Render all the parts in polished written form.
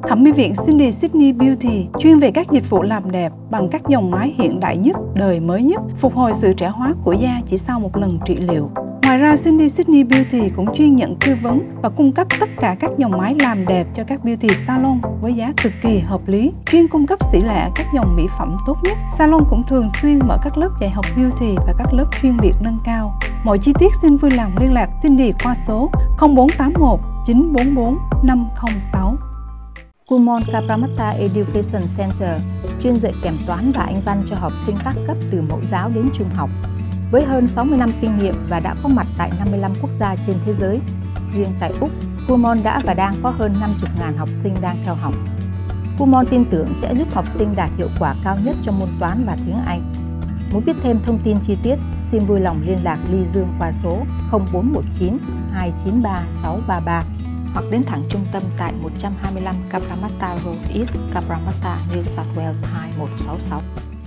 Thẩm mỹ viện Cindy Sydney Beauty chuyên về các dịch vụ làm đẹp bằng các dòng máy hiện đại nhất, đời mới nhất, phục hồi sự trẻ hóa của da chỉ sau một lần trị liệu. Ngoài ra, Cindy Sydney Beauty cũng chuyên nhận tư vấn và cung cấp tất cả các dòng máy làm đẹp cho các beauty salon với giá cực kỳ hợp lý, chuyên cung cấp xỉ lẻ các dòng mỹ phẩm tốt nhất. Salon cũng thường xuyên mở các lớp dạy học beauty và các lớp chuyên biệt nâng cao. Mọi chi tiết xin vui lòng liên lạc Cindy qua số 0481 944 506. Kumon Cabramatta Education Center chuyên dạy kèm toán và Anh văn cho học sinh các cấp từ mẫu giáo đến trung học. Với hơn 60 năm kinh nghiệm và đã có mặt tại 55 quốc gia trên thế giới, riêng tại Úc, Kumon đã và đang có hơn 50.000 học sinh đang theo học. Kumon tin tưởng sẽ giúp học sinh đạt hiệu quả cao nhất trong môn toán và tiếng Anh. Muốn biết thêm thông tin chi tiết, xin vui lòng liên lạc Ly Dương qua số 0419 293 633 hoặc đến thẳng trung tâm tại 125 Cabramatta Road East, Cabramatta, New South Wales 2166.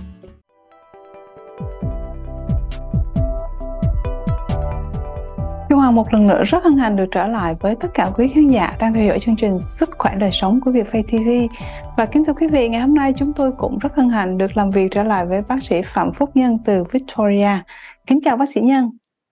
Kim Hoàng một lần nữa rất hân hạnh được trở lại với tất cả quý khán giả đang theo dõi chương trình Sức khỏe đời sống của Vietfay TV. Và kính thưa quý vị, ngày hôm nay chúng tôi cũng rất hân hạnh được làm việc trở lại với bác sĩ Phạm Phúc Nhân từ Victoria. Kính chào bác sĩ Nhân.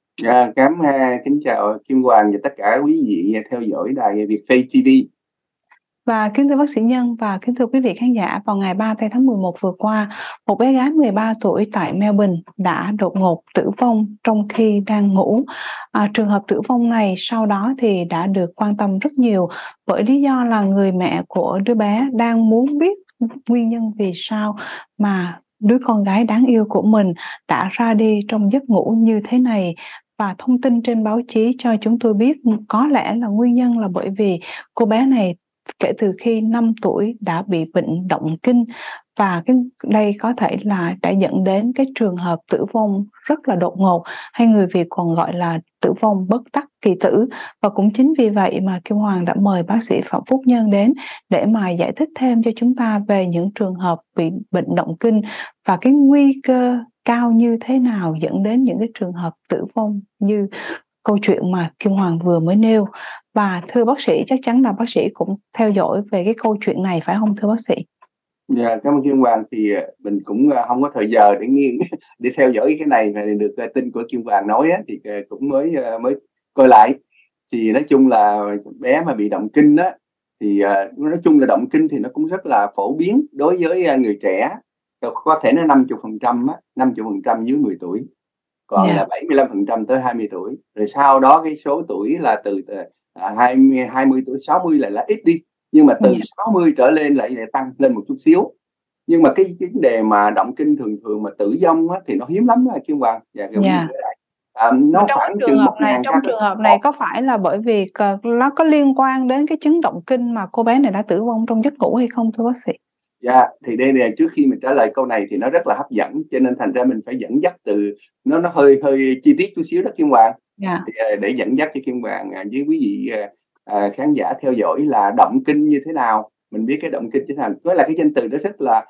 Kính chào Kim Hoàng và tất cả quý vị theo dõi đài Vietfay TV. Và kính thưa bác sĩ Nhân và kính thưa quý vị khán giả, vào ngày 3 tháng 11 vừa qua, một bé gái 13 tuổi tại Melbourne đã đột ngột tử vong trong khi đang ngủ. Trường hợp tử vong này sau đó thì đã được quan tâm rất nhiều bởi lý do là người mẹ của đứa bé đang muốn biết nguyên nhân vì sao mà đứa con gái đáng yêu của mình đã ra đi trong giấc ngủ như thế này. Và thông tin trên báo chí cho chúng tôi biết có lẽ là nguyên nhân là bởi vì cô bé này kể từ khi 5 tuổi đã bị bệnh động kinh, và đây có thể là đã dẫn đến cái trường hợp tử vong rất là đột ngột, hay người Việt còn gọi là tử vong bất đắc kỳ tử. Và cũng chính vì vậy mà Kim Hoàng đã mời bác sĩ Phạm Phúc Nhân đến để mà giải thích thêm cho chúng ta về những trường hợp bị bệnh động kinh và cái nguy cơ cao như thế nào dẫn đến những cái trường hợp tử vong như câu chuyện mà Kim Hoàng vừa mới nêu. Và thưa bác sĩ, chắc chắn là bác sĩ cũng theo dõi về cái câu chuyện này phải không thưa bác sĩ? Dạ, cảm ơn Kim Hoàng. Thì mình cũng không có thời giờ để để theo dõi cái này, mà được tin của Kim Hoàng nói á, thì cũng mới coi lại. Thì nói chung là bé mà bị động kinh á, thì nói chung là động kinh thì nó cũng rất là phổ biến đối với người trẻ, có thể nó 50% á, 50% dưới 10 tuổi, còn là 75% tới 20 tuổi. Rồi sau đó cái số tuổi là từ 20 tuổi, 60 là ít đi, nhưng mà từ 60 trở lên lại tăng lên một chút xíu. Nhưng mà cái vấn đề mà động kinh thường mà tử vong á, thì nó hiếm lắm đó Kim Hoàng. Nó khoảng chừng 1.000. Trong trường hợp này có phải là bởi vì nó có liên quan đến cái chứng động kinh mà cô bé này đã tử vong trong giấc ngủ hay không thưa bác sĩ? Dạ, thì đây là trước khi mình trả lời câu này thì nó rất là hấp dẫn, cho nên thành ra mình phải dẫn dắt từ nó hơi chi tiết chút xíu đó Kim Hoàng. Thì, để dẫn dắt cho Kim Hoàng với quý vị khán giả theo dõi là động kinh như thế nào. Mình biết cái động kinh như thế nào, đó là cái danh từ đó rất là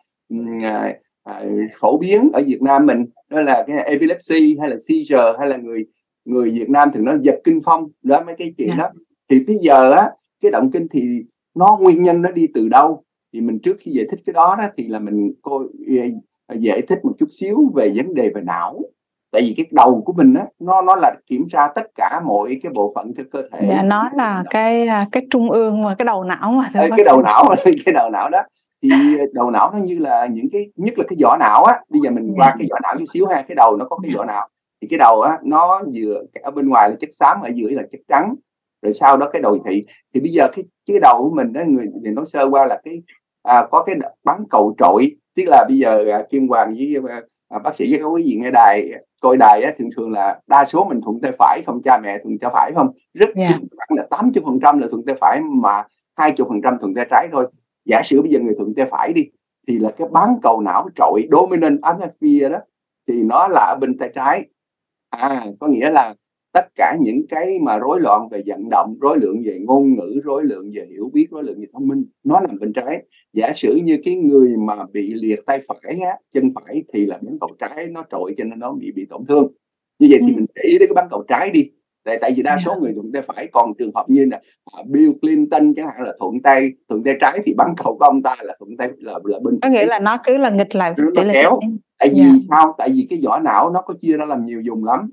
phổ biến ở Việt Nam mình, đó là cái epilepsy hay là seizure, hay là người Việt Nam thường nói giật kinh phong đó, mấy cái chuyện đó. Thì bây giờ á, cái động kinh thì nó nguyên nhân nó đi từ đâu? Thì mình trước khi giải thích cái đó thì là mình giải thích một chút xíu về vấn đề về não. Tại vì cái đầu của mình á, nó là kiểm tra tất cả mọi cái bộ phận trên cơ thể. Dạ, nó là cái trung ương mà cái đầu não mà cái đầu não đó. Thì đầu não nó như là những cái, nhất là cái vỏ não á. Bây giờ mình qua cái vỏ não chút xíu ha. Cái đầu nó có cái vỏ não. Thì cái đầu á, nó vừa ở bên ngoài là chất xám, ở dưới là chất trắng. Rồi sau đó cái đồi thị. Thì bây giờ cái đầu của mình đó, người thì nói sơ qua là có cái bán cầu trội. Tức là bây giờ Kim Hoàng với bác sĩ với các quý vị nghe coi đài á, thường là đa số mình thuận tay phải không, cha mẹ thuận tay phải không, rất khoảng là 80% là thuận tay phải, mà 20% thuận tay trái thôi. Giả sử bây giờ người thuận tay phải đi, thì là cái bán cầu não trội dominant hemisphere đó, thì nó là ở bên tay trái. Có nghĩa là tất cả những cái mà rối loạn về vận động, rối loạn về ngôn ngữ, rối loạn về hiểu biết, rối loạn về thông minh, nó nằm bên trái. Giả sử như cái người mà bị liệt tay phải á, chân phải, thì là bán cầu trái nó trội cho nên nó bị tổn thương. Như vậy thì mình để ý đến cái bán cầu trái đi. Tại vì đa số người thuận tay phải, còn trường hợp như là Bill Clinton chẳng hạn là thuận tay trái thì bắn cầu của ông ta là thuận tay là bên có nghĩa là nó cứ là nghịch lại nó kéo. Tại vì sao? Tại vì cái vỏ não nó có chia ra làm nhiều vùng lắm.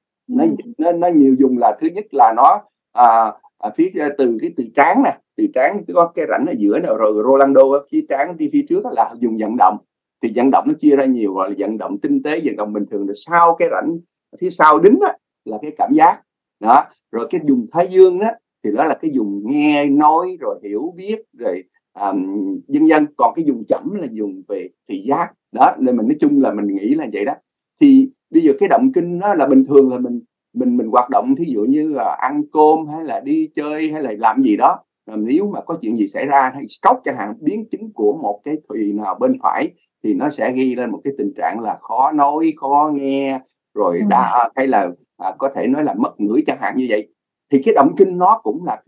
Nó nhiều vùng là thứ nhất là nó phía từ trán nè, từ trán có cái rãnh ở giữa nào, rồi Rolando ở phía trán đi phía trước là dùng vận động. Thì vận động nó chia ra nhiều, gọi là vận động tinh tế, vận động bình thường. Rồi sau cái rãnh phía sau đính á, là cái cảm giác đó. Rồi cái vùng thái dương á thì đó là cái vùng nghe nói rồi hiểu biết rồi vân vân. Còn cái vùng chẩm là vùng về thị giác đó. Nên mình nói chung là mình nghĩ là vậy đó. Thì bây giờ cái động kinh nó là bình thường là mình hoạt động, thí dụ như là ăn cơm hay là đi chơi hay là làm gì đó, nếu mà có chuyện gì xảy ra hay stroke chẳng hạn, biến chứng của một cái thùy nào bên phải thì nó sẽ gây lên một cái tình trạng là khó nói, khó nghe, rồi hay là có thể nói là mất ngửi chẳng hạn như vậy. Thì cái động kinh nó cũng là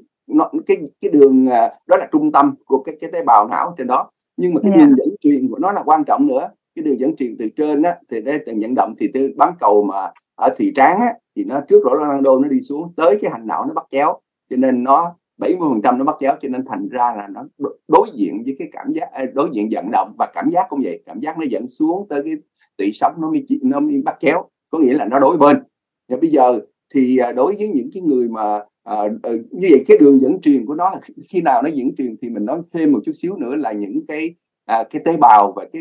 cái đường đó là trung tâm của cái tế bào não trên đó. Nhưng mà cái đường dẫn truyền của nó là quan trọng nữa. Cái đường dẫn truyền từ trên á thì để từng vận động thì từ bán cầu mà ở thùy trán á thì nó trước Rolando nó đi xuống tới cái hành não nó bắt chéo, cho nên nó 70% nó bắt chéo, cho nên thành ra là nó đối diện với cái cảm giác, đối diện vận động và cảm giác cũng vậy. Cảm giác nó dẫn xuống tới cái tủy sống nó mới bắt chéo, có nghĩa là nó đối bên. Và bây giờ thì đối với những cái người mà như vậy, cái đường dẫn truyền của nó là khi nào nó dẫn truyền thì mình nói thêm một chút xíu nữa là những cái tế bào và cái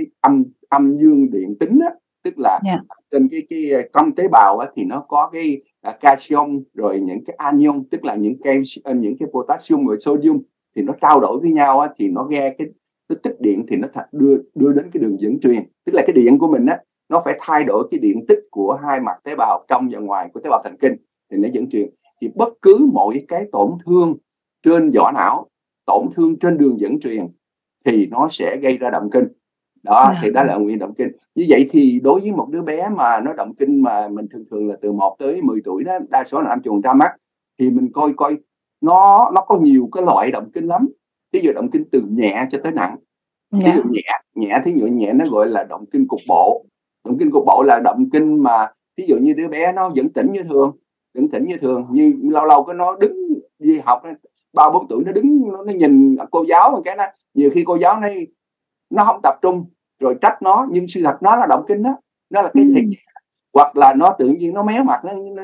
âm dương điện tính á, tức là trên cái trong tế bào á, thì nó có cái calcium rồi những cái anion, tức là những cái potassium và sodium, thì nó trao đổi với nhau á, thì nó ra cái tích điện, thì nó đưa đến cái đường dẫn truyền. Tức là cái điện của mình á, nó phải thay đổi cái điện tích của hai mặt tế bào trong và ngoài của tế bào thần kinh thì nó dẫn truyền. Thì bất cứ mỗi cái tổn thương trên vỏ não, tổn thương trên đường dẫn truyền thì nó sẽ gây ra động kinh đó. Thì đó là nguyên động kinh. Như vậy thì đối với một đứa bé mà nó động kinh mà mình thường là từ 1 tới 10 tuổi đó, đa số là 50% á, thì mình coi nó có nhiều cái loại động kinh lắm. Ví dụ động kinh từ nhẹ cho tới nặng. Ví dụ thí dụ nhẹ nó gọi là động kinh cục bộ. Động kinh cục bộ là động kinh mà ví dụ như đứa bé nó vẫn tỉnh như thường, như lâu lâu cái nó đứng đi học 3-4 tuổi nó đứng nó nhìn cô giáo một cái, nó nhiều khi cô giáo nó không tập trung rồi trách nó, nhưng sự thật nó là động kinh đó, nó là cái thiệt. Hoặc là nó tự nhiên nó méo mặt,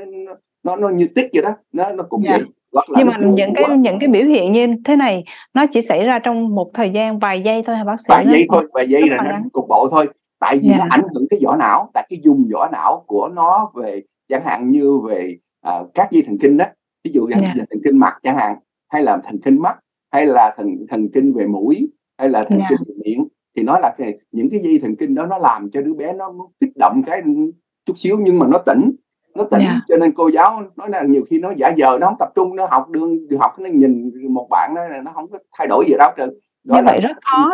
nó như tích vậy đó, nó cũng vậy. Hoặc là nhưng mà những cái biểu hiện như thế này nó chỉ xảy ra trong một thời gian vài giây thôi hả bác sĩ? Vài giây rồi nó cục bộ thôi. Tại vì nó ảnh hưởng cái vỏ não, tại cái vùng vỏ não của nó về chẳng hạn như về các dây thần kinh đó, ví dụ là thần kinh mặt chẳng hạn, hay là thần kinh mắt, hay là thần kinh về mũi, hay là thần kinh về miệng, thì nó là những cái dây thần kinh đó nó làm cho đứa bé nó kích động cái chút xíu, nhưng mà nó tỉnh. Cho nên cô giáo nói là nhiều khi nó giả vờ, nó không tập trung, nó học nó nhìn một bạn nó không có thay đổi gì đâu. Như vậy rất khó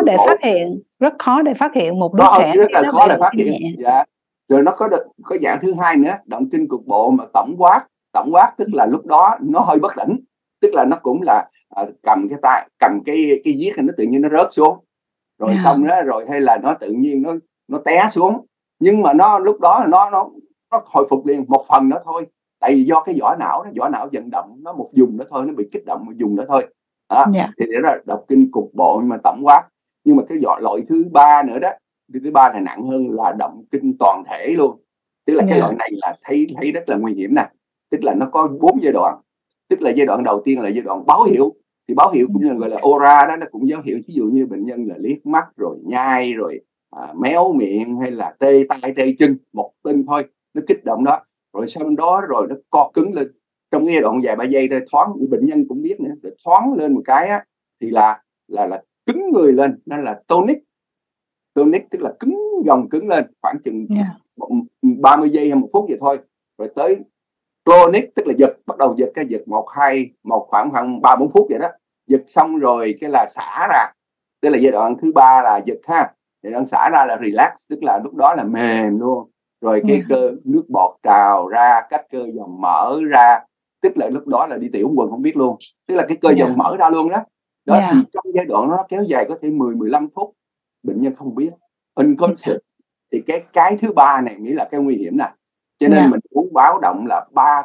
để phát hiện một đứa trẻ. Rất là khó để phát hiện. Rồi nó có dạng thứ hai nữa, động kinh cục bộ mà tổng quát, tức là lúc đó nó hơi bất tỉnh, tức là nó cũng là cầm cái viết nó tự nhiên nó rớt xuống, rồi xong đó, rồi hay là nó tự nhiên nó té xuống, nhưng mà nó lúc đó nó hồi phục liền một phần nữa thôi. Tại vì do cái vỏ não vận động nó một vùng đó thôi, nó bị kích động một vùng đó thôi. Thì đó là động kinh cục bộ nhưng mà tổng quát. Nhưng mà cái loại thứ ba nữa đó, thứ ba là nặng hơn, là động kinh toàn thể luôn. Tức là cái loại này là thấy rất là nguy hiểm nè. Tức là nó có 4 giai đoạn. Tức là giai đoạn đầu tiên là giai đoạn báo hiệu. Thì báo hiệu cũng như gọi là aura đó, nó cũng dấu hiệu. Ví dụ như bệnh nhân là liếc mắt, rồi nhai, rồi méo miệng, hay là tê tay tê chân, một tin thôi, nó kích động đó. Rồi sau đó rồi nó co cứng lên. Trong cái giai đoạn vài ba giây rồi thoáng, bệnh nhân cũng biết nữa, rồi thoáng lên một cái á, thì là cứng người lên, nó là tonic, tức là cứng lên khoảng chừng 30 giây hay 1 phút vậy thôi. Rồi tới clonic, tức là giật, bắt đầu giật khoảng 3-4 phút vậy đó. Giật xong rồi cái là xả ra, tức là giai đoạn thứ ba là giật ha. Giai đoạn xả ra là relax, tức là lúc đó là mềm luôn. Rồi cái cơ nước bọt trào ra, các cơ dòng mỡ ra, tức là lúc đó là đi tiểu quần không biết luôn, tức là cái cơ dòng mỡ ra luôn đó. Thì trong giai đoạn nó kéo dài có thể 10-15 phút, bệnh nhân không biết, unconscious. Thì cái thứ ba này nghĩ là cái nguy hiểm nè. Cho nên mình muốn báo động là 3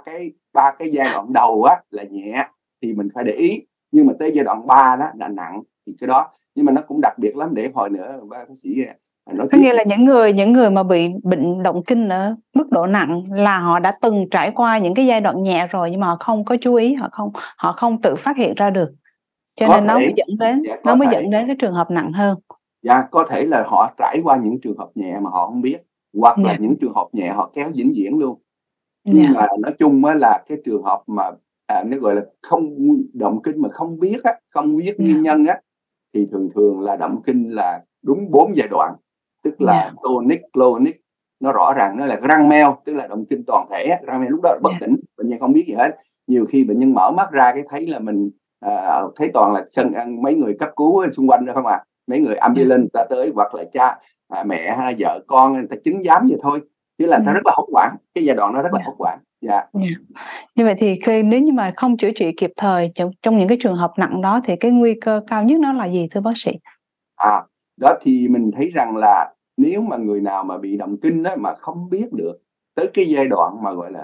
ba cái giai đoạn đầu á là nhẹ thì mình phải để ý, nhưng mà tới giai đoạn 3 đó là nặng thì cái đó, nhưng mà nó cũng đặc biệt lắm, để hồi nữa bác sĩ nói Có tiếp. nghĩa là những người mà bị bệnh động kinh ở mức độ nặng là họ đã từng trải qua những cái giai đoạn nhẹ rồi, nhưng mà họ không có chú ý, họ không tự phát hiện ra được, cho Có nên nó thể, mới có thể. dẫn đến cái trường hợp nặng hơn. Dạ, có thể là họ trải qua những trường hợp nhẹ mà họ không biết, hoặc là Dạ. những trường hợp nhẹ họ kéo vĩnh viễn luôn. Dạ. Nhưng mà nói chung á là cái trường hợp mà nó gọi là không động kinh mà không biết á, không biết nguyên nhân á, thì thường là động kinh là đúng 4 giai đoạn, tức là tonic, clonic, nó rõ ràng nó là răng meo, tức là động kinh toàn thể. Răng meo lúc đó là bất tỉnh, bệnh nhân không biết gì hết. Nhiều khi bệnh nhân mở mắt ra cái thấy là mình thấy toàn là mấy người cấp cứu xung quanh đó không à, mấy người ambulance đã tới, hoặc là cha mẹ hay vợ con người ta chứng giám vậy thôi, chứ là nó rất là hốt hoảng, cái giai đoạn nó rất là hốt hoảng. Dạ. Như vậy thì nếu như mà không chữa trị kịp thời trong những cái trường hợp nặng đó thì cái nguy cơ cao nhất nó là gì thưa bác sĩ? Đó thì mình thấy rằng là nếu mà người nào mà bị động kinh đó mà không biết được tới cái giai đoạn mà gọi là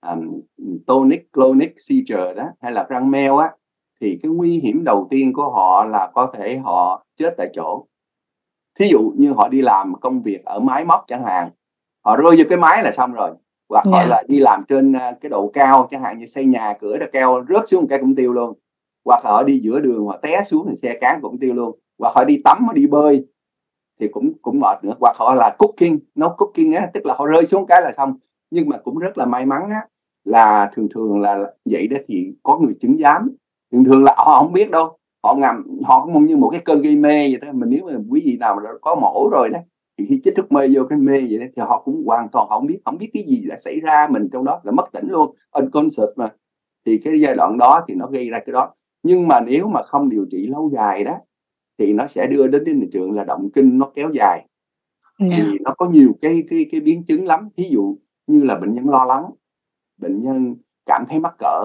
tonic clonic seizure đó, hay là răng meo á, thì cái nguy hiểm đầu tiên của họ là có thể họ chết tại chỗ. Thí dụ như họ đi làm công việc ở máy móc chẳng hạn, họ rơi vô cái máy là xong rồi, hoặc họ là đi làm trên cái độ cao chẳng hạn như xây nhà cửa là cao, rớt xuống một cái cũng tiêu luôn, hoặc họ đi giữa đường họ té xuống thì xe cán cũng tiêu luôn, hoặc họ đi tắm, họ đi bơi thì cũng mệt nữa, hoặc họ là nấu cooking á, tức là họ rơi xuống cái là xong. Nhưng mà cũng rất là may mắn á, là thường là vậy đó thì có người chứng giám. Thường là họ không biết đâu, họ cũng như một cái cơn gây mê vậy đó. Mình nếu mà quý vị nào mà có mổ rồi đó thì khi chích thuốc mê vô cái mê vậy đó thì họ cũng hoàn toàn không biết cái gì đã xảy ra mình trong đó, là mất tỉnh luôn, unconscious mà. Thì cái giai đoạn đó thì nó gây ra cái đó. Nhưng mà nếu mà không điều trị lâu dài đó thì nó sẽ đưa đến tình trạng là động kinh nó kéo dài. Thì nó có nhiều cái biến chứng lắm. Ví dụ như là bệnh nhân lo lắng, bệnh nhân cảm thấy mắc cỡ,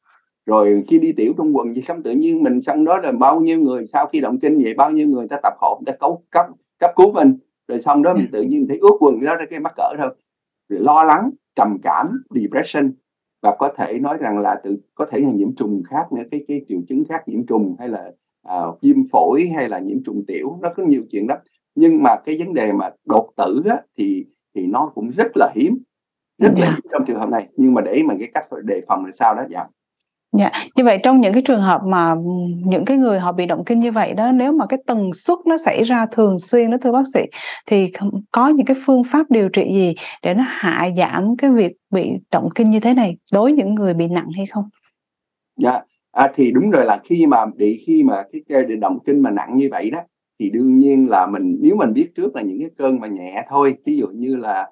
rồi khi đi tiểu trong quần gì xong tự nhiên mình xong đó là bao nhiêu người sau khi động kinh vậy, bao nhiêu người ta tập hộ, người ta cấp cứu mình, rồi xong đó mình tự nhiên thấy ướt quần, đó là cái mắc cỡ thôi. Rồi lo lắng, trầm cảm, depression, và có thể nói rằng là có thể là nhiễm trùng khác nữa, cái triệu chứng khác, nhiễm trùng hay là viêm phổi hay là nhiễm trùng tiểu, nó có nhiều chuyện lắm. Nhưng mà cái vấn đề mà đột tử á, thì nó cũng rất là hiếm trong trường hợp này. Nhưng mà để mà cái cách đề phòng là sao đó. Dạ, như vậy trong những cái trường hợp mà những cái người họ bị động kinh như vậy đó, nếu mà cái tần suất nó xảy ra thường xuyên đó thưa bác sĩ, thì có những cái phương pháp điều trị gì để nó hạ giảm cái việc bị động kinh như thế này đối với những người bị nặng hay không? Dạ, thì đúng rồi, là khi mà cái động kinh mà nặng như vậy đó thì đương nhiên là nếu mình biết trước là những cái cơn mà nhẹ thôi, ví dụ như là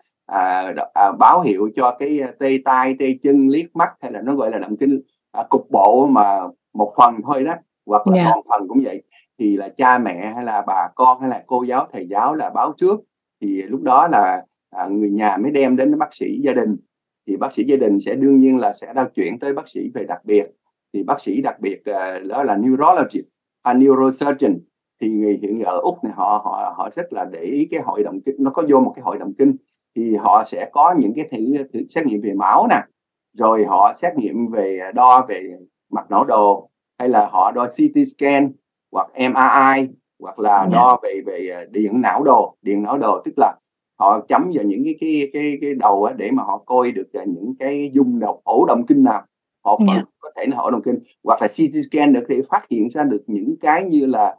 báo hiệu cho cái tê tay, tê chân, liếc mắt, hay là nó gọi là động kinh cục bộ mà một phần thôi đó, hoặc là toàn phần cũng vậy, thì là cha mẹ hay là bà con hay là cô giáo, thầy giáo là báo trước. Thì lúc đó là người nhà mới đem đến bác sĩ gia đình, thì bác sĩ gia đình sẽ đương nhiên là sẽ đao chuyển tới bác sĩ về đặc biệt. Thì bác sĩ đặc biệt đó là neurologist, neurosurgeon. Thì người hiện ở Úc này họ rất là để ý cái hội động kinh, nó có vô một cái hội động kinh thì họ sẽ có những cái thử xét nghiệm về máu nè, rồi họ xét nghiệm đo về mạch não đồ, hay là họ đo CT scan hoặc MRI, hoặc là đo về điện não đồ, tức là họ chấm vào những cái đầu để mà họ coi được những cái dung đầu ổ động kinh nào họ có thể là ổ động kinh, hoặc là CT scan để phát hiện ra được những cái như là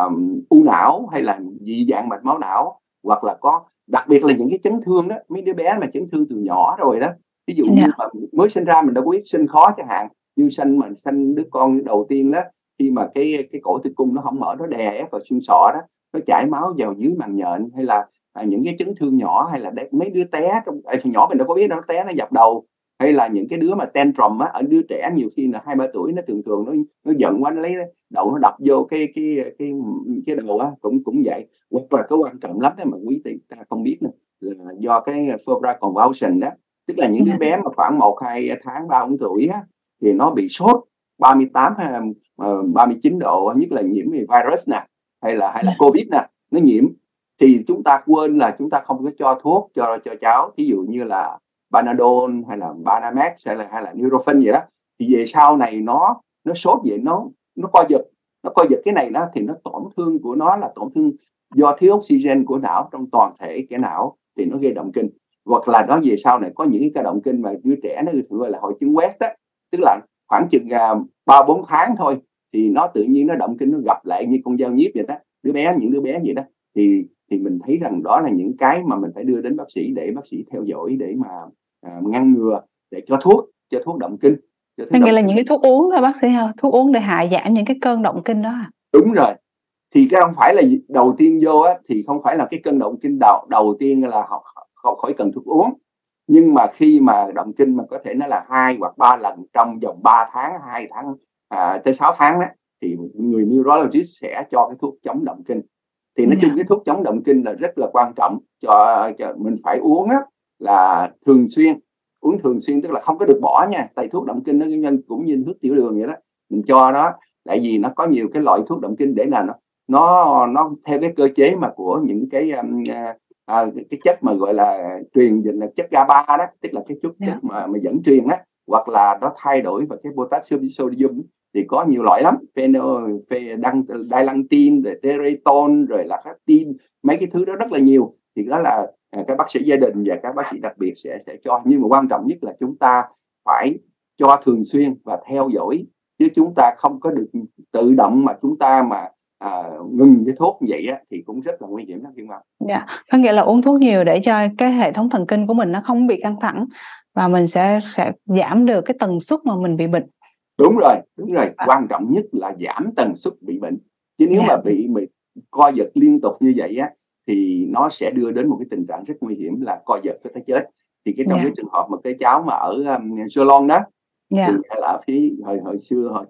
u não hay là dị dạng mạch máu não, hoặc là có đặc biệt là những cái chấn thương đó, mấy đứa bé mà chấn thương từ nhỏ rồi đó, ví dụ như mà mới sinh ra mình đâu có biết sinh khó chẳng hạn, như sanh đứa con đầu tiên đó, khi mà cái cổ tử cung nó không mở, nó đè ép vào xương sọ đó, nó chảy máu vào dưới màng nhện, hay là những cái chấn thương nhỏ, hay là mấy đứa té nhỏ mình đâu có biết nó té, nó dập đầu, hay là những cái đứa mà tantrum á, ở đứa trẻ nhiều khi là 2-3 tuổi nó thường nó giận quá, nó lấy đầu nó đập vô cái đầu á, cũng vậy. Hoặc là cái quan trọng lắm đó mà quý vị ta không biết nữa, là do cái febrile convulsion đó, tức là những đứa bé mà khoảng 1-2 tháng 3-4 tuổi á, thì nó bị sốt 38 hay 39 độ, nhất là nhiễm virus nè, hay là covid nè, nó nhiễm, thì chúng ta quên là chúng ta không có cho thuốc cho cháu. Ví dụ như là Panadol hay là Banamex hay là Nurofen vậy đó, thì về sau này nó sốt vậy, nó co giật cái này đó, thì nó tổn thương của nó là tổn thương do thiếu oxygen của não trong toàn thể cái não, thì nó gây động kinh. Hoặc là nó về sau này có những cái động kinh mà đứa trẻ nó gọi là hội chứng West đó, tức là khoảng chừng 3-4 tháng thôi thì nó tự nhiên nó động kinh, nó gặp lại như con dao nhíp vậy đó, những đứa bé vậy đó, thì mình thấy rằng đó là những cái mà mình phải đưa đến bác sĩ để bác sĩ theo dõi để mà ngăn ngừa, để cho thuốc động kinh. Nghĩa là những cái thuốc uống thôi bác sĩ ha, thuốc uống để hạ giảm những cái cơn động kinh đó à? Đúng rồi. Thì cái không phải là đầu tiên vô á, thì không phải là cái cơn động kinh đầu tiên là không khỏi cần thuốc uống, nhưng mà khi mà động kinh mà có thể nó là 2 hoặc 3 lần trong vòng 3 tháng, 2 tháng tới 6 tháng đó, thì người neurologist sẽ cho cái thuốc chống động kinh. Thì nói chung cái thuốc chống động kinh là rất là quan trọng cho mình phải uống á, là thường xuyên, uống thường xuyên, tức là không có được bỏ nha, tại thuốc động kinh nó cũng như thuốc tiểu đường vậy đó, mình cho nó, tại vì nó có nhiều cái loại thuốc động kinh để là nó theo cái cơ chế mà của những cái chất mà gọi là truyền dịch, là chất GABA đó, tức là cái chất mà dẫn truyền á, hoặc là nó thay đổi vào cái potassium sodium, thì có nhiều loại lắm, dilantin, rồi teretol, rồi lactatin, mấy cái thứ đó rất là nhiều. Thì đó là các bác sĩ gia đình và các bác sĩ đặc biệt sẽ cho, nhưng mà quan trọng nhất là chúng ta phải cho thường xuyên và theo dõi, chứ chúng ta không có được tự động mà chúng ta mà ngừng cái thuốc như vậy á, thì cũng rất là nguy hiểm đó Kim Ngọc. Dạ, có nghĩa là uống thuốc nhiều để cho cái hệ thống thần kinh của mình nó không bị căng thẳng và mình sẽ giảm được cái tần suất mà mình bị bệnh. Đúng rồi. Quan trọng nhất là giảm tần suất bị bệnh, chứ nếu mà bị co giật liên tục như vậy á, thì nó sẽ đưa đến một cái tình trạng rất nguy hiểm là co giật có thể chết. Thì trong cái trường hợp mà cái cháu mà ở Ceylon đó, thì là phía hồi xưa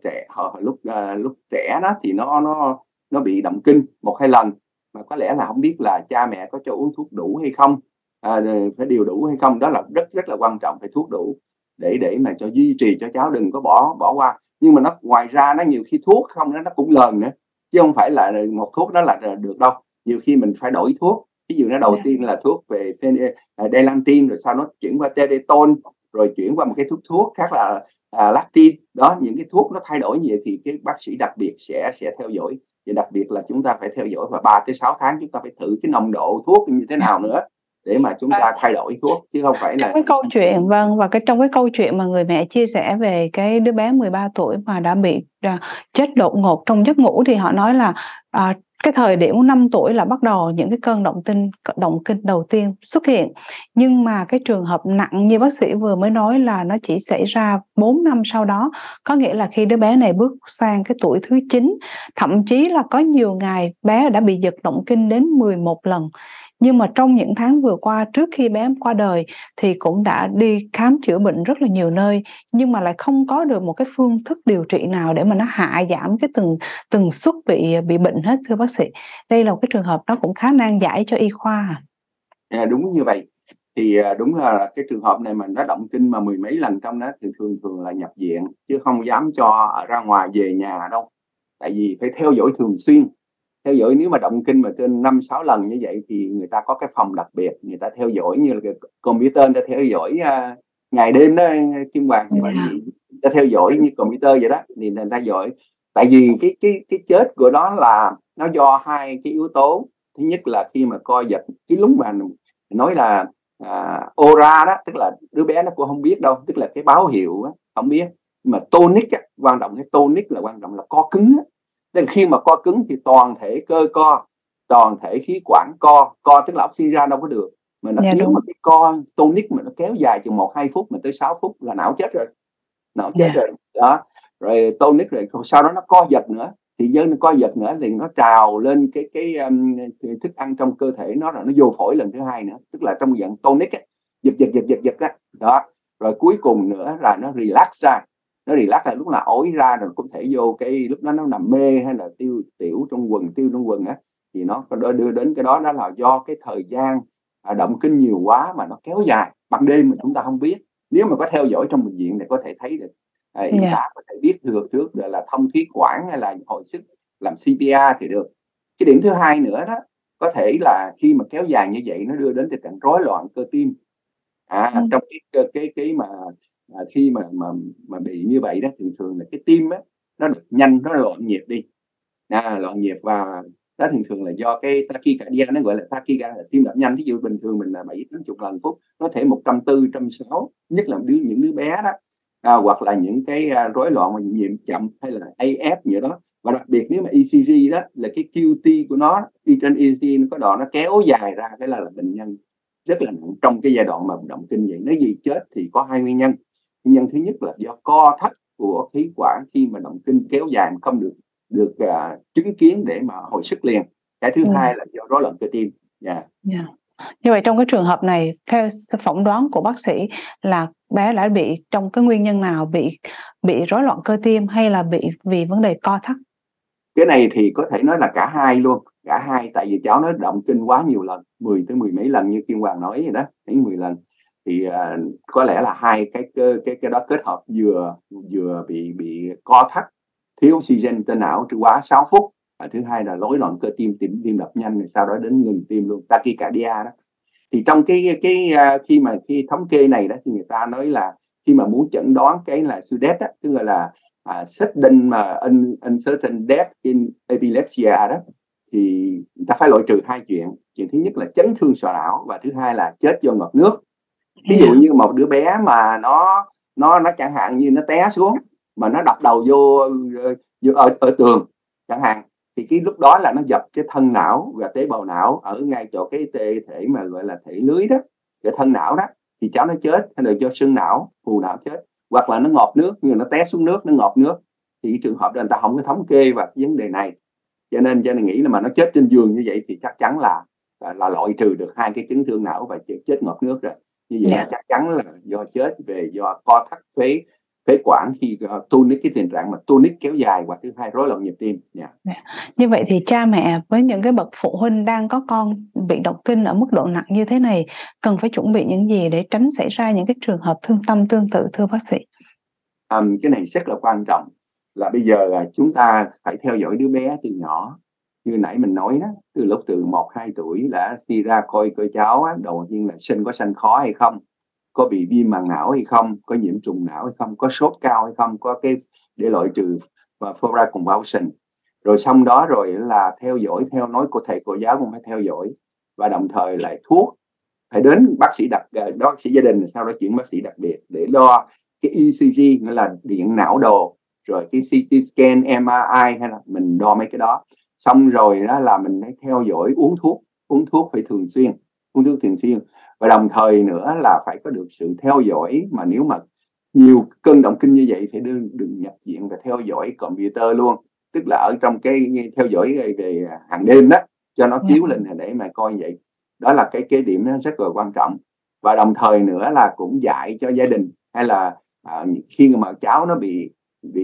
lúc trẻ đó, thì nó bị động kinh 1-2 lần, mà có lẽ là không biết là cha mẹ có cho uống thuốc đủ hay không, phải điều đủ hay không, đó là rất là quan trọng, phải thuốc đủ để mà cho duy trì cho cháu đừng có bỏ qua. Nhưng mà nó ngoài ra nó nhiều khi thuốc không nó cũng lờn nữa, chứ không phải là một thuốc đó là được đâu. Nhiều khi mình phải đổi thuốc, ví dụ nó đầu tiên là thuốc về dilantin, rồi sau nó chuyển qua teretol, rồi chuyển qua một cái thuốc khác là lactin đó. Những cái thuốc nó thay đổi như vậy thì cái bác sĩ đặc biệt sẽ theo dõi, và đặc biệt là chúng ta phải theo dõi vào 3-6 tháng, chúng ta phải thử cái nồng độ thuốc như thế nào nữa để mà chúng ta thay đổi thuốc, chứ không phải là trong cái câu chuyện. Và trong cái câu chuyện mà người mẹ chia sẻ về cái đứa bé 13 tuổi mà đã bị chết đột ngột trong giấc ngủ, thì họ nói là cái thời điểm 5 tuổi là bắt đầu những cái cơn động kinh đầu tiên xuất hiện, nhưng mà cái trường hợp nặng như bác sĩ vừa mới nói là nó chỉ xảy ra 4 năm sau đó, có nghĩa là khi đứa bé này bước sang cái tuổi thứ 9, thậm chí là có nhiều ngày bé đã bị giật động kinh đến 11 lần. Nhưng mà trong những tháng vừa qua trước khi bé qua đời thì cũng đã đi khám chữa bệnh rất là nhiều nơi, nhưng mà lại không có được một cái phương thức điều trị nào để mà nó hạ giảm cái tần suất bị bệnh hết, thưa bác sĩ. Đây là một cái trường hợp nó cũng khá nan giải cho y khoa. Đúng như vậy. Thì đúng là cái trường hợp này mà nó động kinh mà 10 mấy lần trong đó thì thường là nhập viện, chứ không dám cho ra ngoài về nhà đâu. Tại vì phải theo dõi thường xuyên. Theo dõi, nếu mà động kinh mà trên 5-6 lần như vậy thì người ta có cái phòng đặc biệt, người ta theo dõi như là cái computer, người ta theo dõi ngày đêm đó Kim Hoàng, người ta theo dõi như computer vậy đó, thì người ta dõi. Tại vì cái chết của đó là nó do 2 cái yếu tố. Thứ nhất là khi mà co giật, cái lúc mà nói là ora đó, tức là đứa bé nó cũng không biết đâu, tức là cái báo hiệu đó, không biết. Nhưng mà tonic á, quan trọng, cái tonic là quan trọng, là co cứng á. Nên khi mà co cứng thì toàn thể cơ co, toàn thể khí quản co, tức là oxy ra đâu có được. Mà nếu mà cái co tonic mà nó kéo dài chừng 1-2 phút mà tới 6 phút là não chết rồi. Đó. Rồi tonic rồi sau đó nó co giật nữa, thì dân nó co giật nữa thì nó trào lên cái thức ăn trong cơ thể nó, rồi nó vô phổi lần thứ 2 nữa, tức là trong dạng tonic ấy, giật á. Đó. Rồi cuối cùng nữa là nó relax ra. Nó relax là lúc nào ối ra rồi cũng thể vô cái lúc đó nó nằm mê hay là tiêu trong quần á, thì nó đưa đến cái đó là do cái thời gian động kinh nhiều quá mà nó kéo dài ban đêm mà chúng ta không biết. Nếu mà có theo dõi trong bệnh viện thì có thể thấy được, hiện tại có thể biết được trước là thông khí quản hay là hồi sức làm CPR thì được. Cái điểm thứ 2 nữa đó, có thể là khi mà kéo dài như vậy nó đưa đến tình trạng rối loạn cơ tim. Trong cái mà khi mà bị như vậy đó, thường thường là cái tim á nó đập nhanh, nó loạn nhịp đi, loạn nhịp, và đó thường thường là do cái tachycardia, nó gọi là tachycardia là tim đập nhanh. Ví dụ bình thường mình là 70-80 lần phút, nó thể 140, 160, nhất là những đứa bé đó, hoặc là những cái rối loạn nhịp chậm hay là AF gì đó. Và đặc biệt nếu mà ECG đó là cái QT của nó đi trên ECG nó có đoạn nó kéo dài ra, cái là bệnh nhân rất là nặng trong cái giai đoạn mà động kinh vậy. Nếu gì chết thì có hai nguyên nhân. Nguyên nhân thứ nhất là do co thắt của khí quản khi mà động kinh kéo dài mà không được chứng kiến để mà hồi sức liền. Cái thứ hai là do rối loạn cơ tim. Như vậy trong cái trường hợp này, theo phỏng đoán của bác sĩ là bé đã bị trong cái nguyên nhân nào, bị rối loạn cơ tim hay là bị vì vấn đề co thắt? Cái này thì có thể nói là cả hai luôn, cả hai. Tại vì cháu nó động kinh quá nhiều lần, 10 tới 10 mấy lần như Kim Hoàng nói vậy đó, đến 10 lần thì có lẽ là hai cái đó kết hợp, vừa bị co thắt, thiếu oxygen trên não quá 6 phút, và thứ hai là rối loạn cơ tim, tim đập nhanh, rồi sau đó đến ngừng tim luôn, tachycardia đó. Thì trong khi thống kê này đó thì người ta nói là khi mà muốn chẩn đoán cái là SUDEP đó, tức là sudden mà uncertain death in epilepsy đó, thì người ta phải loại trừ hai chuyện. Chuyện thứ nhất là chấn thương sọ não, và thứ hai là chết do ngợp nước. Ví dụ như một đứa bé mà nó chẳng hạn như nó té xuống mà nó đập đầu vô ở tường chẳng hạn, thì cái lúc đó là nó dập cái thân não và tế bào não ở ngay chỗ cái thể mà gọi là thể lưới đó, cái thân não đó, thì cháu nó chết, hay là do sưng não, phù não chết, hoặc là nó ngộp nước, như nó té xuống nước, nó ngộp nước. Thì cái trường hợp đó người ta không có thống kê vào cái vấn đề này, cho nên nghĩ là mà nó chết trên giường như vậy thì chắc chắn là loại trừ được hai cái chấn thương não và chết ngộp nước rồi. Như vậy là chắc chắn là do chết do co thắt phế quản khi tonic, cái tình trạng mà tonic kéo dài, và thứ hai rối loạn nhịp tim. Như vậy thì cha mẹ với những cái bậc phụ huynh đang có con bị động kinh ở mức độ nặng như thế này cần phải chuẩn bị những gì để tránh xảy ra những cái trường hợp thương tâm tương tự, thưa bác sĩ? Cái này rất là quan trọng, là bây giờ chúng ta phải theo dõi đứa bé từ nhỏ. Như nãy mình nói đó, từ lúc từ 1-2 tuổi đã đi ra coi cháu á, đầu tiên là có sanh khó hay không, có bị viêm màng não hay không, có nhiễm trùng não hay không, có sốt cao hay không, có cái để loại trừ và febrile convulsion. Rồi xong đó rồi là theo dõi, theo nói của thầy cô giáo cũng phải theo dõi, và đồng thời lại thuốc phải đến bác sĩ bác sĩ gia đình, sau đó chuyển bác sĩ đặc biệt để đo cái ECG, nghĩa là điện não đồ, rồi cái CT scan, MRI, hay là mình đo mấy cái đó. Xong rồi đó là mình phải theo dõi uống thuốc phải thường xuyên, và đồng thời nữa là phải có được sự theo dõi. Mà nếu mà nhiều cơn động kinh như vậy thì đừng nhập viện và theo dõi computer luôn, tức là ở trong cái theo dõi về hàng đêm đó, cho nó chiếu lên để mà coi vậy. Đó là cái điểm nó rất là quan trọng. Và đồng thời nữa là cũng dạy cho gia đình, hay là khi mà cháu nó bị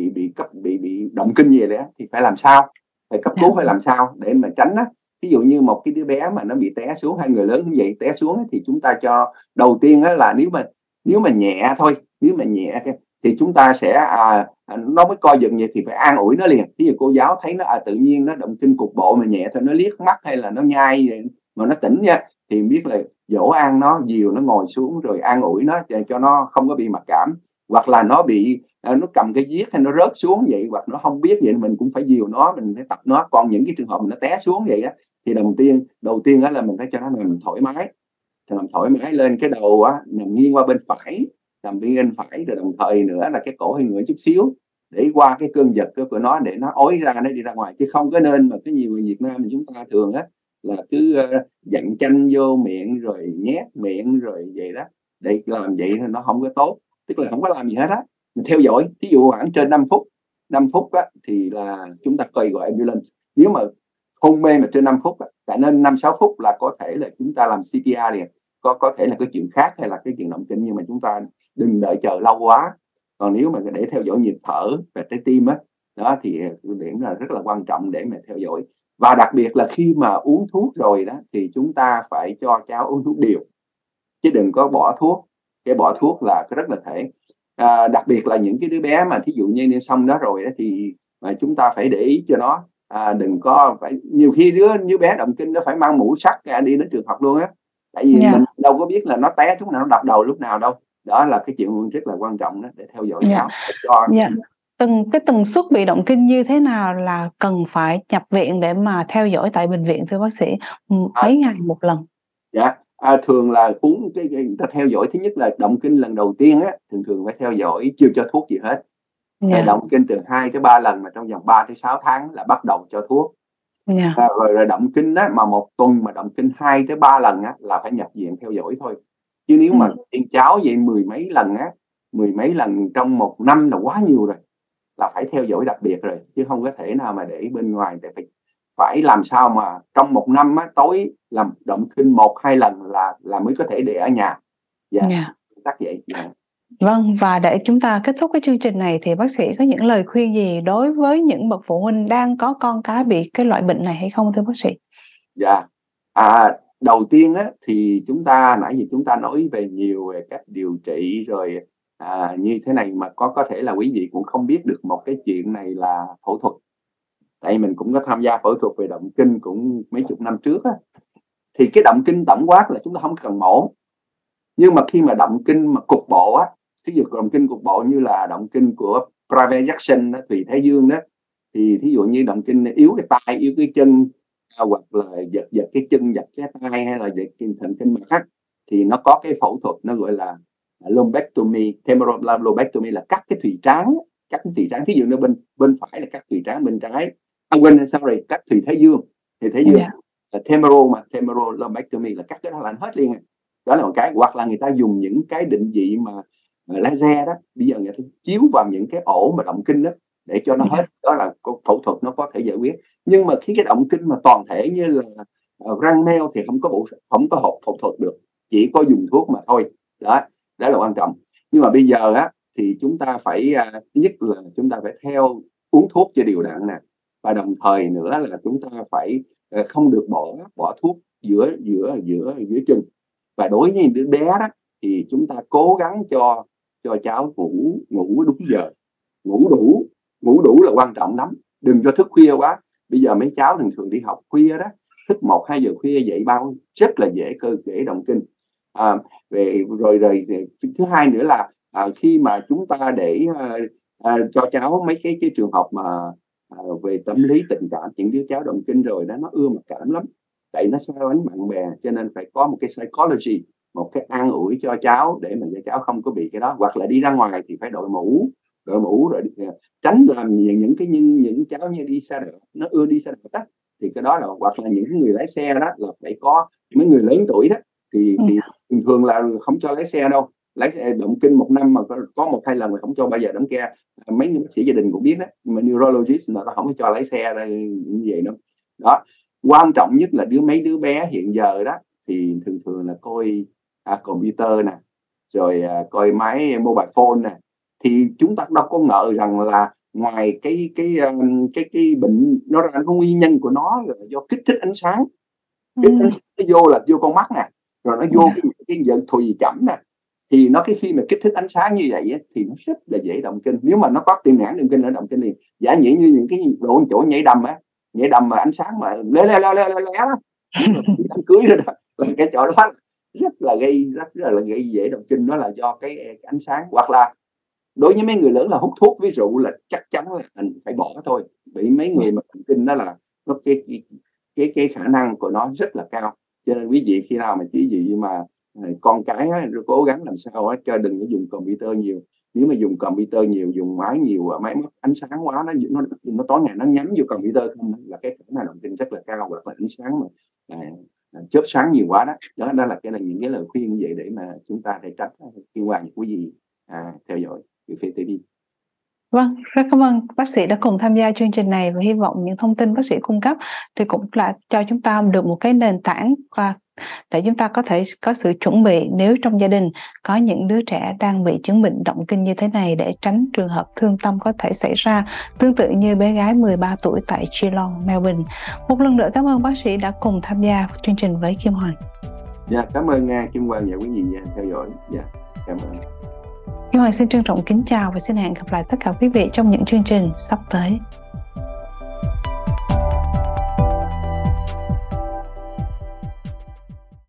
động kinh gì đấy thì phải làm sao, phải cấp cứu, phải làm sao để mà tránh á. Ví dụ như một cái đứa bé mà nó bị té xuống, hay người lớn như vậy té xuống, thì chúng ta cho đầu tiên là nếu mà nhẹ thôi, thì chúng ta sẽ nó mới co giật vậy thì phải an ủi nó liền. Ví dụ cô giáo thấy nó tự nhiên nó động kinh cục bộ mà nhẹ thôi, nó liếc mắt hay là nó nhai mà nó tỉnh nha, thì biết là dỗ an nó, dìu nó ngồi xuống rồi an ủi nó cho nó không có bị mặc cảm. Hoặc là nó bị nó cầm cái viết hay nó rớt xuống vậy, hoặc nó không biết vậy, mình cũng phải dìu nó, mình phải tập nó. Còn những cái trường hợp mình nó té xuống vậy á, thì đầu tiên đó là mình phải cho nó nằm thoải mái lên, cái đầu á nằm nghiêng qua bên phải, rồi đồng thời nữa là cái cổ hơi ngửa chút xíu để qua cái cơn giật của nó, để nó ói ra, nó đi ra ngoài. Chứ không có nên mà cái nhiều người Việt Nam thì chúng ta thường á là cứ dặn chanh vô miệng rồi nhét miệng rồi vậy đó, để làm vậy thì nó không có tốt, tức là không có làm gì hết á. Mình theo dõi, ví dụ khoảng trên 5 phút á, thì là chúng ta coi gọi ambulance. Nếu mà hôn mê mà trên 5 phút á, tại nên 5-6 phút là có thể là chúng ta làm CPR liền, có thể là cái chuyện khác hay là cái chuyện động kinh, nhưng mà chúng ta đừng đợi chờ lâu quá. Còn nếu mà để theo dõi nhịp thở và trái tim á, đó thì điểm là rất là quan trọng để mà theo dõi. Và đặc biệt là khi mà uống thuốc rồi đó thì chúng ta phải cho cháu uống thuốc đều, chứ đừng có bỏ thuốc. Cái bỏ thuốc là rất là thể. Đặc biệt là những cái đứa bé mà thí dụ như xong đó rồi đó, thì mà chúng ta phải để ý cho nó, đừng có phải, nhiều khi đứa bé động kinh nó phải mang mũ sắt đi đến trường học luôn á, Tại vì mình đâu có biết là nó té lúc nào, nó đập đầu lúc nào đâu. Đó là cái chuyện rất là quan trọng đó, để theo dõi cháu. Cái tần suất bị động kinh như thế nào là cần phải nhập viện để mà theo dõi tại bệnh viện thưa bác sĩ? Mấy ngày một lần? Thường là uống người ta theo dõi, thứ nhất là động kinh lần đầu tiên á, thường phải theo dõi, chưa cho thuốc gì hết. Động kinh từ 2 tới 3 lần mà trong vòng 3 tới 6 tháng là bắt đầu cho thuốc. Rồi động kinh á, mà một tuần mà động kinh 2 tới 3 lần á, là phải nhập viện theo dõi thôi. Chứ nếu mà cháu vậy mười mấy lần trong một năm là quá nhiều rồi, là phải theo dõi đặc biệt rồi, chứ không có thể nào mà để bên ngoài. Để phải làm sao mà trong một năm á, tối làm động kinh 1-2 lần là mới có thể để ở nhà. Tắc vậy. Vâng, và để chúng ta kết thúc cái chương trình này thì bác sĩ có những lời khuyên gì đối với những bậc phụ huynh đang có con cái bị cái loại bệnh này hay không thưa bác sĩ? Đầu tiên á, thì chúng ta nãy giờ chúng ta nói nhiều về cách điều trị rồi, như thế này mà có thể là quý vị cũng không biết được một cái chuyện này là phẫu thuật. Tại mình cũng có tham gia phẫu thuật về động kinh cũng mấy chục năm trước á. Thì cái động kinh tổng quát là chúng ta không cần mổ. Nhưng mà khi mà động kinh mà cục bộ á, thí dụ động kinh cục bộ như là động kinh của Private Jackson đó, Tùy Thái Dương đó, thì thí dụ như động kinh yếu cái tay, yếu cái chân, hoặc là giật cái chân, giật cái tay, hay là giật thần kinh mặt, thì nó có cái phẫu thuật nó gọi là lumpectomy, femoral lumpectomy, là cắt cái thùy trán. Thí dụ như bên phải là cắt thùy trán, bên trái cắt thùy Thái Dương. Femoral lumpectomy là cắt cái đó là hết liền. Đó là một cái. Hoặc là người ta dùng những cái định vị mà laser đó, bây giờ người ta chiếu vào những cái ổ mà động kinh đó để cho nó hết. Đó là phẫu thuật nó có thể giải quyết. Nhưng mà khi cái động kinh mà toàn thể như là răng meo thì không có hộp phẫu thuật được, chỉ có dùng thuốc mà thôi. Đó là quan trọng. Nhưng mà bây giờ á, thì chúng ta phải thứ nhất là chúng ta phải uống thuốc cho đều đặn nè, và đồng thời nữa là chúng ta phải không được bỏ thuốc giữa chừng. Và đối với những đứa bé đó, thì chúng ta cố gắng cho cháu ngủ đúng giờ, ngủ đủ là quan trọng lắm. Đừng cho thức khuya quá. Bây giờ mấy cháu thường đi học khuya đó, thức 1-2 giờ khuya dậy bao rất là dễ động kinh. Rồi thứ hai nữa là khi mà chúng ta để cho cháu mấy cái trường hợp mà về tâm lý tình cảm, những đứa cháu động kinh rồi đó, nó ưa mặc cảm lắm, tại nó xa lánh bạn bè, cho nên phải có một cái psychology, một cái an ủi cho cháu để mà cho cháu không có bị cái đó. Hoặc là đi ra ngoài thì phải đội mũ rồi tránh làm những cháu như đi xe đạp, nó ưa đi xe đạp đó, thì cái đó là. Hoặc là những người lái xe đó là phải có mấy người lớn tuổi đó, thì thường là không cho lái xe đâu. Lái xe động kinh một năm mà có 1-2 lần mà không cho bao giờ đóng ke. Mấy bác sĩ gia đình cũng biết đó, mà neurologist mà nó không có cho lái xe đây như vậy đâu. Đó, quan trọng nhất là mấy đứa bé hiện giờ đó thì thường là coi computer nè, rồi coi máy mobile phone nè, thì chúng ta đâu có ngờ rằng là ngoài cái bệnh nó ra, có nguyên nhân của nó là do kích thích ánh sáng. Kích thích ánh sáng nó vô con mắt nè, rồi nó vô cái giận thùy chẩm nè, thì nó khi mà kích thích ánh sáng như vậy á, thì nó rất là dễ động kinh. Nếu mà nó có tiền sản động kinh là động kinh liền. Giả nhĩ như những cái chỗ nhảy đầm mà ánh sáng mà lé đó, đám cưới rồi đó, là cái chỗ đó rất là gây dễ động kinh. Nó là do cái ánh sáng. Hoặc là đối với mấy người lớn là hút thuốc với rượu là chắc chắn là mình phải bỏ thôi. Vì mấy người mà động kinh đó là nó cái khả năng của nó rất là cao. Cho nên quý vị khi nào mà quý vị mà con cái cố gắng làm sao cho đừng có dùng computer nhiều. Nếu mà dùng computer nhiều, dùng máy nhiều, máy móc ánh sáng quá, nó tối ngày nó nhắm vô computer không, là cái khả năng động kinh rất là cao. Hoặc là ánh sáng mà chớp sáng nhiều quá đó là những cái lời khuyên như vậy để mà chúng ta để tránh liên quan của quý vị theo dõi Việt TV. Vâng, rất cảm ơn bác sĩ đã cùng tham gia chương trình này, và hy vọng những thông tin bác sĩ cung cấp thì cũng là cho chúng ta được một cái nền tảng và để chúng ta có thể có sự chuẩn bị nếu trong gia đình có những đứa trẻ đang bị chứng bệnh động kinh như thế này, để tránh trường hợp thương tâm có thể xảy ra tương tự như bé gái 13 tuổi tại Geelong, Melbourne. Một lần nữa cảm ơn bác sĩ đã cùng tham gia chương trình với Kim Hoàng. Cảm ơn Kim Hoàng và quý vị theo dõi. Cảm ơn. Kim Hoàng xin trân trọng kính chào và xin hẹn gặp lại tất cả quý vị trong những chương trình sắp tới.